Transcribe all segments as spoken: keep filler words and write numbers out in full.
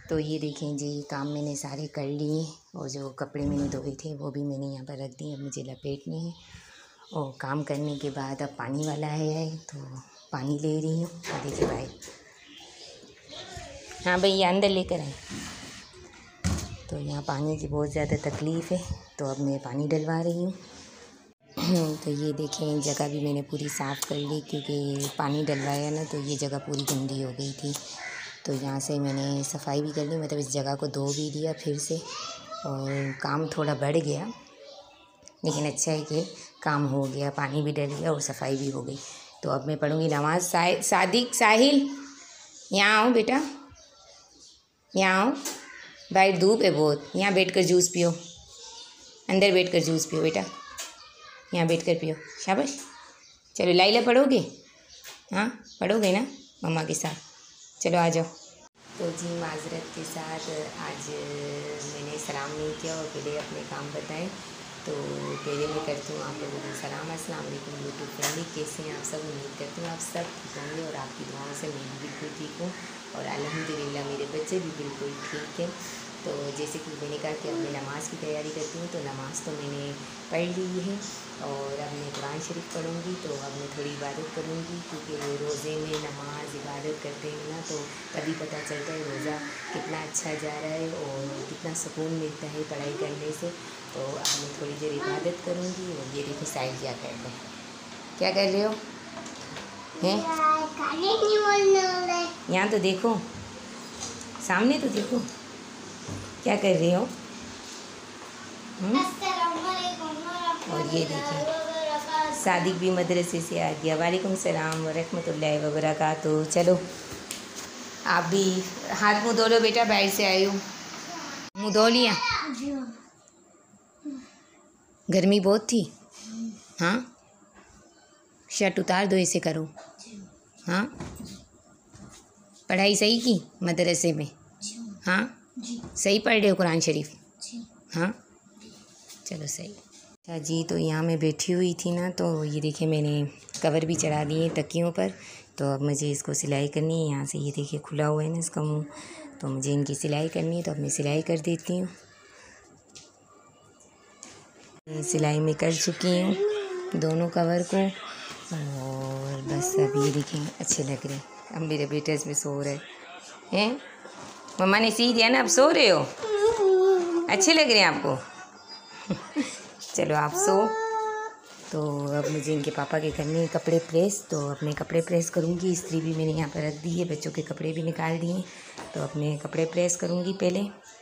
तो ये देखें जी, काम मैंने सारे कर लिए और जो कपड़े मैंने धोए थे वो भी मैंने यहाँ पर रख दिए। अब मुझे लपेटने हैं और काम करने के बाद अब पानी वाला है तो पानी ले रही हूँ। और देखिए भाई, हाँ भैया अंदर लेकर आए। तो यहाँ पानी की बहुत ज़्यादा तकलीफ़ है तो अब मैं पानी डलवा रही हूँ। तो ये देखें, जगह भी मैंने पूरी साफ़ कर ली क्योंकि पानी डलवाया ना तो ये जगह पूरी गंदी हो गई थी। तो यहाँ से मैंने सफाई भी कर ली, मतलब इस जगह को धो भी दिया फिर से। और काम थोड़ा बढ़ गया लेकिन अच्छा है कि काम हो गया, पानी भी डल गया और सफाई भी हो गई। तो अब मैं पढ़ूँगी नमाज़। सा, सादिक साहिल यहाँ आओ बेटा, यहाँ आओ। बाहर धूप है बहुत, यहाँ बैठ कर जूस पियो, अंदर बैठ कर जूस पियो बेटा, यहाँ बैठ कर पियो। शाबाश। चलो लाइला पढ़ोगे? हाँ पढ़ोगे ना मम्मा के साथ? चलो आ जाओ। तो जी माजरत के साथ आज मैंने सलाम नहीं किया और पहले अपने काम बताएं। तो पहले मैं करती हूँ आप लोगों को सलाम। अस्सलाम वालेकुम यूट्यूब फैमिली, कैसे हैं आप सब? उम्मीद करती हूँ आप सब ठीक होंगे और आपकी दुआओं से मैं भी बिल्कुल ठीक हूँ और अल्हम्दुलिल्लाह मेरे बच्चे भी बिल्कुल ठीक हैं। तो जैसे कि मैंने कहा कि अब मैं नमाज़ की तैयारी करती हूँ, तो नमाज़ तो मैंने पढ़ ली है और अब मैं कुरान शरीफ पढ़ूँगी। तो अब मैं थोड़ी इबादत करूँगी क्योंकि रोज़े में नमाज इबादत करते हैं ना तो तभी पता चलता है रोज़ा कितना अच्छा जा रहा है और कितना सुकून मिलता है पढ़ाई करने से। तो अब मैं थोड़ी देर इबादत करूँगी। और ये देखिए साइड क्या कर रहे हैं, क्या कर रहे हो हैं? यहाँ तो देखो, सामने तो देखो क्या कर रही हो। और ये देखिए सादिक भी मदरसे से आ गया। वालेकुम सलाम व रहमतुल्लाहि व बरकातहू। चलो आप भी हाथ मुँह धो लो बेटा, बाहर से आए हो, मुँह धो लिया? गर्मी बहुत थी। हाँ शर्ट उतार दो, ऐसे करो। हाँ पढ़ाई सही की मदरसे में? हाँ सही पढ़ रहे हो कुरान शरीफ? हाँ चलो सही। अच्छा जी, तो यहाँ मैं बैठी हुई थी ना तो ये देखिए मैंने कवर भी चढ़ा दिए तकियों पर। तो अब मुझे इसको सिलाई करनी है। यहाँ से ये देखिए खुला हुआ है ना इसका मुँह, तो मुझे इनकी सिलाई करनी है। तो अब मैं सिलाई कर देती हूँ। सिलाई में कर चुकी हूँ दोनों कवर को और बस अब ये देखें अच्छे लग रहे हैं। अब मेरे बेटे इसमें सो रहे हैं, मम्मा ने सी दिया ना, अब सो रहे हो, अच्छे लग रहे हैं आपको? चलो आप सो। तो अब मुझे इनके पापा के करने हैं कपड़े प्रेस, तो अपने कपड़े प्रेस करूँगी। इस्त्री भी मैंने यहाँ पर रख दी है, बच्चों के कपड़े भी निकाल दिए, तो अपने कपड़े प्रेस करूँगी पहले।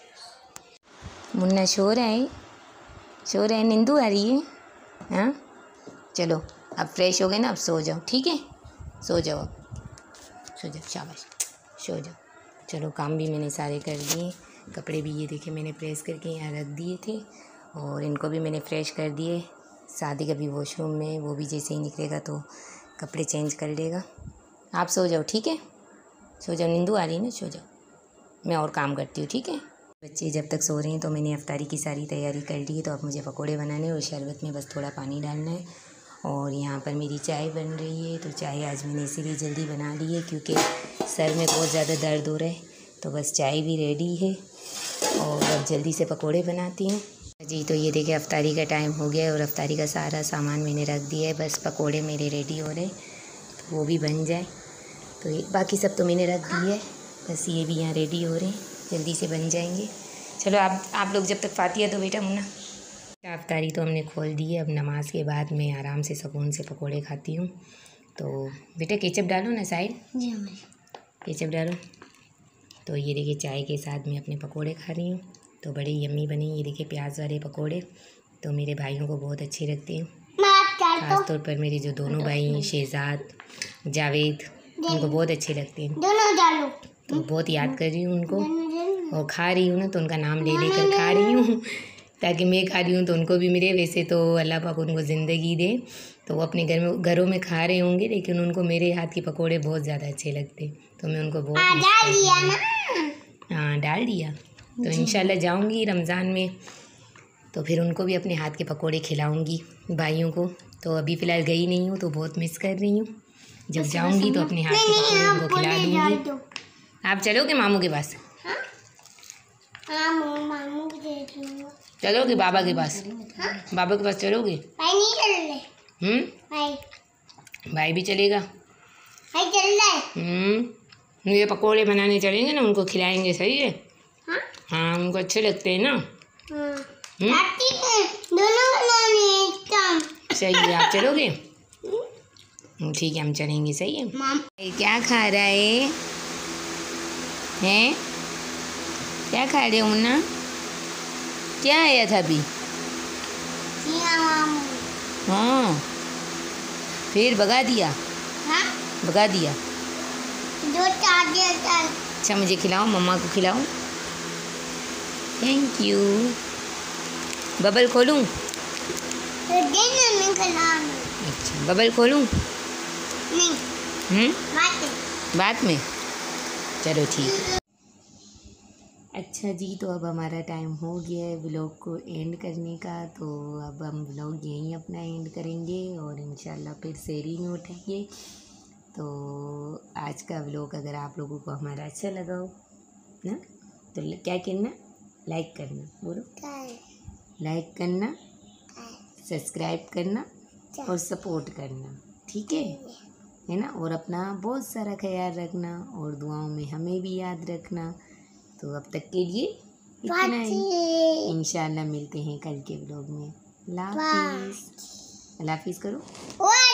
मुन्ना सो रहा है, सो रहे हैं, नींदू आ रही है? हाँ चलो अब फ्रेश हो गए ना, अब सो जाओ, ठीक है? सो जाओ, अब सो जाओ, शाबाश सो जाओ। चलो काम भी मैंने सारे कर दिए, कपड़े भी ये देखे मैंने प्रेस करके यहाँ रख दिए थे और इनको भी मैंने फ्रेश कर दिए। शादी का भी वॉशरूम में, वो भी जैसे ही निकलेगा तो कपड़े चेंज कर लेगा। आप सो जाओ, ठीक है? सो जाओ, नींदू आ रही है ना, सो जाओ, मैं और काम करती हूँ, ठीक है? बच्चे जब तक सो रहे हैं तो मैंने अफ्तारी की सारी तैयारी कर ली है। तो अब मुझे पकोड़े बनाने और शरबत में बस थोड़ा पानी डालना है। और यहाँ पर मेरी चाय बन रही है, तो चाय आज मैंने इसीलिए जल्दी बना ली है क्योंकि सर में बहुत ज़्यादा दर्द हो रहा है। तो बस चाय भी रेडी है और अब जल्दी से पकोड़े बनाती हूँ जी। तो ये देखिए अफ्तारी का टाइम हो गया और अफ्तारी का सारा सामान मैंने रख दिया है, बस पकोड़े मेरे रेडी हो रहे, तो वो भी बन जाए। तो ये बाकी सब तो मैंने रख दिया है, बस ये भी यहाँ रेडी हो रहे हैं, जल्दी से बन जाएंगे। चलो आप आप लोग जब तक फातिया दो बेटा। मुन्ना अफ्तारी तो हमने खोल दी है, अब नमाज के बाद मैं आराम से सुकून से पकोड़े खाती हूँ। तो बेटा केचप डालो ना साइड, जी केचप डालो। तो ये देखिए चाय के साथ मैं अपने पकोड़े खा रही हूँ, तो बड़े यम्मी बने। ये देखिए प्याज वाले पकोड़े तो मेरे भाइयों को बहुत अच्छे लगते हैं, खास तौर पर मेरे जो दोनों भाई हैं शहजाद जावेद, उनको बहुत अच्छे लगते हैं। तो बहुत याद कर रही हूँ उनको और खा रही हूँ ना तो उनका नाम ले लेकर खा रही हूँ ताकि मैं खा रही हूँ तो उनको भी मिले। वैसे तो अल्लाह पाक उनको ज़िंदगी दे, तो वो अपने घर में घरों में खा रहे होंगे, लेकिन उनको मेरे हाथ के पकोड़े बहुत ज़्यादा अच्छे लगते, तो मैं उनको बहुत डाल दिया ना। हाँ डाल दिया। तो इंशाल्लाह जाऊँगी रमज़ान में तो फिर उनको भी अपने हाथ के पकोड़े खिलाऊँगी भाइयों को। तो अभी फ़िलहाल गई नहीं हूँ तो बहुत मिस कर रही हूँ, जब जाऊँगी तो अपने हाथ के पकोड़े उनको खिला दूँगी। आप चलोगे मामू के पास? हाँ मामू को दे दूँगा। चलोगे बाबा के पास? हाँ? बाबा के पास चलोगे? भाई नहीं चल रहे। हम्म भाई भाई भी चलेगा। भाई चल रहा है। हम्म ये पकोड़े बनाने चलेंगे ना, उनको खिलाएंगे, सही है? हाँ हाँ उनको अच्छे लगते हैं ना। हाँ हम्म आती है, दोनों बनाने हैं एक काम। सही है, आप चलोगे? ठीक है हम चलेंगे, सही है। माम ये क्या खा रहा है? हैं क्या खा रहे हो मुन्ना? क्या आया था अभी? जिया मामू। हाँ फिर भगा दिया? हाँ भगा दिया। जो चार्जर था। अच्छा मुझे खिलाओ, मम्मा को खिलाओ। Thank you. बबल खोलूं? तो देना नहीं खिलाना। अच्छा बबल खोलूं? नहीं हम्म बात है। बाद में, चलो ठीक। अच्छा जी, तो अब हमारा टाइम हो गया है व्लॉग को एंड करने का, तो अब हम व्लॉग यहीं अपना एंड करेंगे और इंशाल्लाह फिर शेयरिंग में उठाएंगे। तो आज का व्लॉग अगर आप लोगों को हमारा अच्छा लगा हो ना, तो ल- क्या करना, लाइक करना, बोलो लाइक करना, सब्सक्राइब करना और सपोर्ट करना, ठीक है है ना। और अपना बहुत सारा ख्याल रखना और दुआओं में हमें भी याद रखना। तो अब तक के लिए इतना ही, इंशाल्लाह मिलते हैं कल के व्लॉग में। अल्लाह हाफिज़। अल्लाह हाफिज़ करो।